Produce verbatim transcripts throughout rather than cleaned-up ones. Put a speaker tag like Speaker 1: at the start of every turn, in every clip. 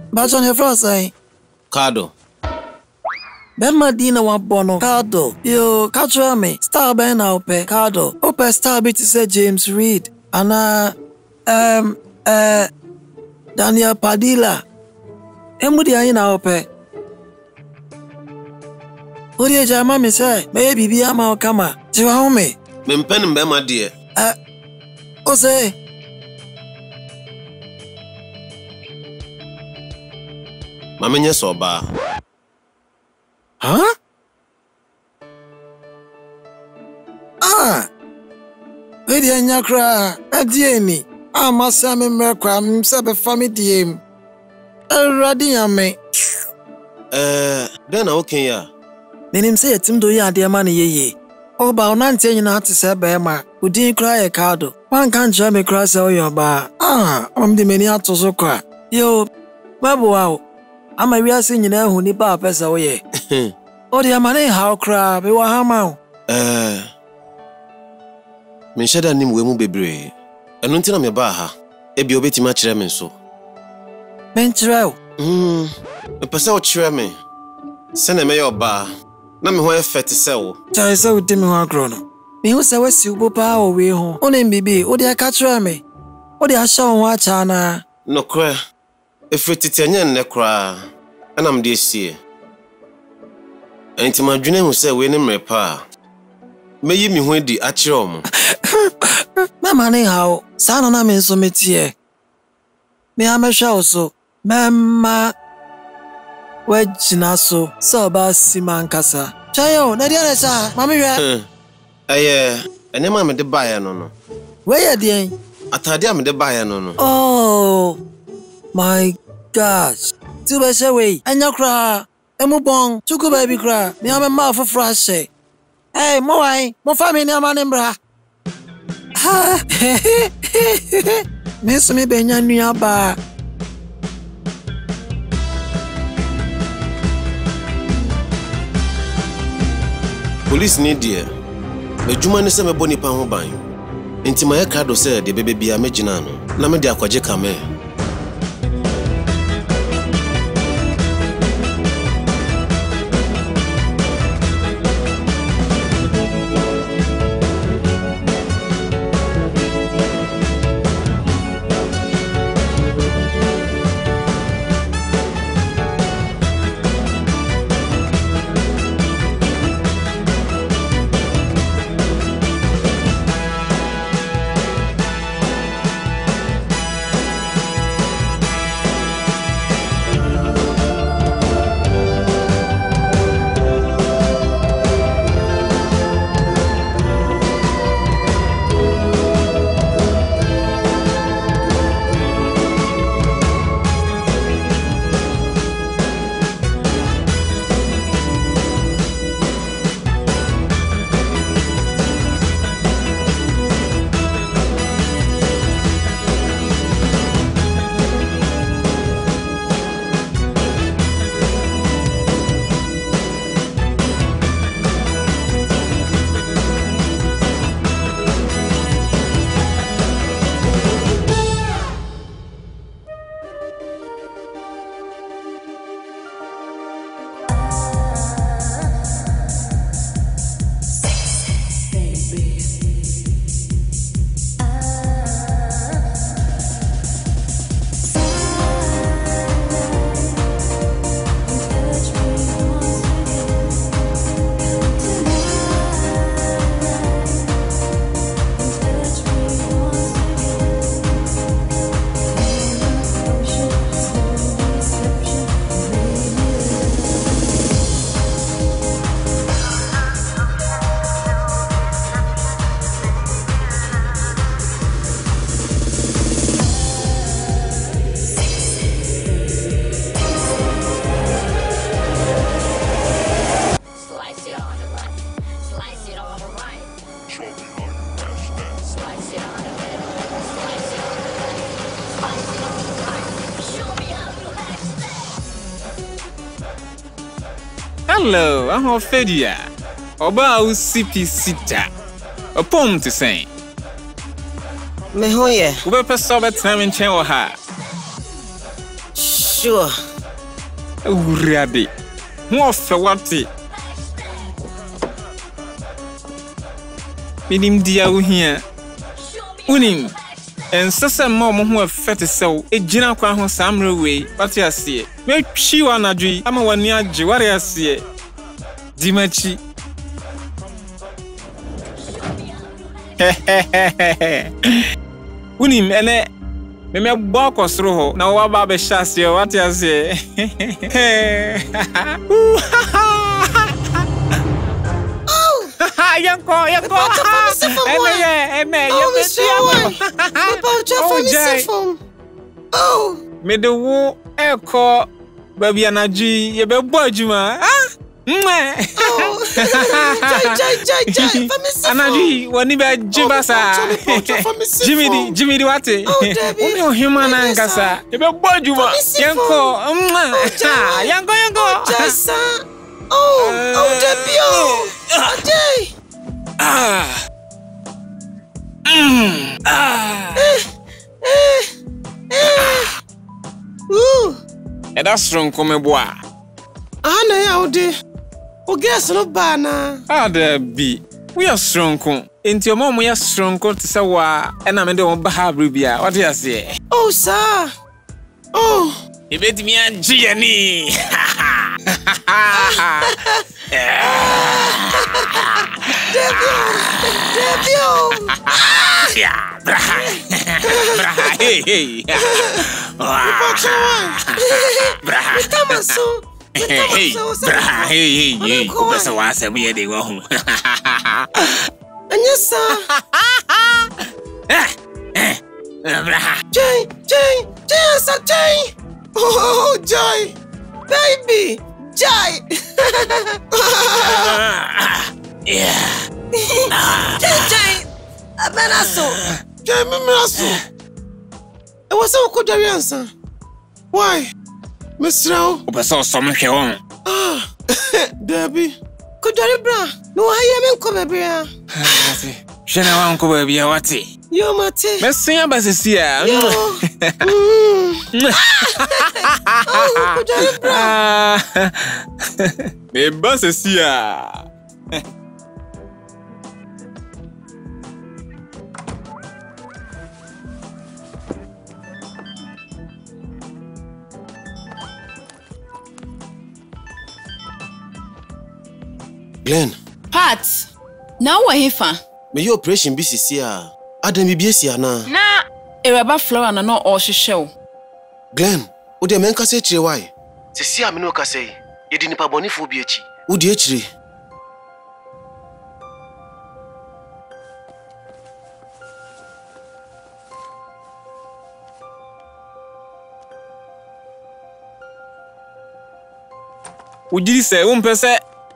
Speaker 1: But on your first say
Speaker 2: Cardo.
Speaker 1: Bema dina wa bono Cardo. Yo, catch me. Star ben na ope Cardo. Ope star bit say James Reed. Ana um uh Daniel Padilla. Emudi ayi na ope. Odi jama me say, me bibi ama okama. Jiwa home.
Speaker 2: Me mpen mbema die.
Speaker 1: Eh. O say
Speaker 2: Mamenye soba.
Speaker 1: Huh? Ah. Edi anya kra, adie ni. Ama sa me mekwa, mse be fami diem. Eradi yame.
Speaker 2: Eh, den na oken ya.
Speaker 1: Menim se yetim do ya ade ma ne yeye. Oba onante nyina ate se be ma. Udin kra ye Cardo. Wan kan je me kra se oyoba. Ah, am de meni atozo kwa. Yo, babo wow. Ama wiase nyina hu ni ba pesa wo ye. Odi amane how cry be wa hama.
Speaker 2: Eh. Me sheda nim we mu bebre. Eno ntina me ba ha. E bi obetima kire me so.
Speaker 1: Men trao.
Speaker 2: Mm. Me pesa o kire me. Se na me yo ba. Na me ho effect se wo.
Speaker 1: Chai se udi me ho agro no. Me hu se wasi ubo pa o we ho. Oni mbibi, odi aka kire me. Odi asha ho acha na.
Speaker 2: No kra. Efretiti anya nne kra. Ana mde sie. Enti madwene hu se we ne mrepa. Meyi mi ho di a kire omo.
Speaker 1: Mama ne hawo. Sa no na me nso metie. Me amehwa oso. Mama wajina so. So ba sima nkasa. Chayo, na dia na sa. Mama hwe.
Speaker 2: Eh, ene ma me de bae no no.
Speaker 1: We ye dien.
Speaker 2: Atade a me de bae no no.
Speaker 1: Oh. My gosh. Tuba shewe. Anya kra. Emu bon. Chuku baby kra. Me ame ma for frashe. Hey, mo wai. Mo family ni amane mbra. Ha. Meso me benya nua ba.
Speaker 2: Police ni die. Medjuma ne se me boni pa ho ban. Enti ma ye Cardo se de bebe bia megina no. Na me de akwaje kame.
Speaker 3: Hello, I'm Ophelia. Oba u C P sita. Opom to say.
Speaker 4: Me hoye.
Speaker 3: Ube pe sobe tena nchen wo ha.
Speaker 4: sure.
Speaker 3: Uriade. Mo fe wate. Minim dia wo hia. Unim. En sasa ma mo ho afete sew. Ejina kwa ho samre we. Wate ase. Me twi wa nadwi ama wani age ware ase. Dimachi. Unim ene me me bo kosro ho na wa ba be hyase wate ase. Yanko, yanko. Eme ye, eme ye.
Speaker 4: Oh, Mister Why? About your family phone. Oh.
Speaker 3: Me de wo eko baby anaji ye be bo adwuma. Ah. Mwe.
Speaker 4: Oh. Jai jai jai jai. Family
Speaker 3: Anaji woni be jibasa. Jimmy Jimmy di wate.
Speaker 4: Oh, Debbie.
Speaker 3: Umi ohima na nkasa. Ye be bo adwuma. Yanko. Mwe. Ah, yanko yanko.
Speaker 4: Jasa. Oh, oh, Debbie. Oh. Ajay.
Speaker 3: Ah. Mm. Ah.
Speaker 4: Eh. Eh. Eh. Ooh.
Speaker 3: E da strong come boa.
Speaker 4: Ah, na ya ode. O guess no bana.
Speaker 3: Ah, there be. We are strong kon. Enti o mom we are strong kon to say wa e na me de won ba ha bia. What do you say?
Speaker 4: Oh, sir. Oh.
Speaker 3: E beti mi anji ni.
Speaker 4: Debio.
Speaker 3: Yeah, bra. Bra. Hey, hey. Bra.
Speaker 4: Tamaso.
Speaker 3: Hey, bra. Hey, hey, hey. O pesa wa se mi e de wo hu.
Speaker 4: Anyasa.
Speaker 3: Eh. Eh. Bra.
Speaker 4: Jay, Jay, Jay, sa Jay. Oh, Jay. Baby. Jay.
Speaker 3: Yeah.
Speaker 4: Jay, Jay. Abenaso. Jay, Memenaso. E was so good answer. Why? Mister O.
Speaker 3: O pesa so me hwe won.
Speaker 4: Ah. Debbie. Kudari bra. No haye men ko bebia.
Speaker 3: Shena wan ko bebia wate.
Speaker 4: Yo mate.
Speaker 3: Mesin abasisi a.
Speaker 4: Yo. Mm. Oh, kudari bra.
Speaker 3: Me basisi a.
Speaker 2: Glenn.
Speaker 5: Pat. Now we hifa.
Speaker 2: Me your operation B C C a. Adam bi biesi ana.
Speaker 5: Na eraba flower na no o hwehwe.
Speaker 2: Glenn, o de men kase chire why? Se si a me no kase. Ye di nipa bonifo bi echi. O di echire.
Speaker 3: Ujiri se wo mpese.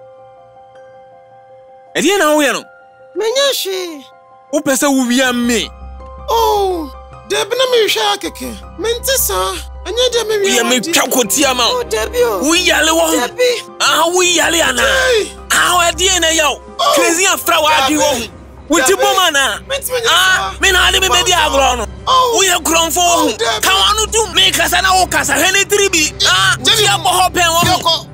Speaker 3: Edi na wo ye no.
Speaker 4: Menyashi.
Speaker 3: Wo pese wo wi ame.
Speaker 4: Oh, Debbie na me hwa akeke. Mentisa. Anya de me wi.
Speaker 3: Ye me twa kotia ma.
Speaker 4: Oh, Debbie.
Speaker 3: Wo yale wo.
Speaker 4: Debbie.
Speaker 3: Ah, wo yale ana. Ah, edi na yo. Crazy afra wa adi wo. Wo ti boma na. Ah, me na ade me be di agro no. Wo ye kronfo wo. Ka wanu tu me kasa na wo kasa hene tribi. Ah, wo ti abo hopen wo.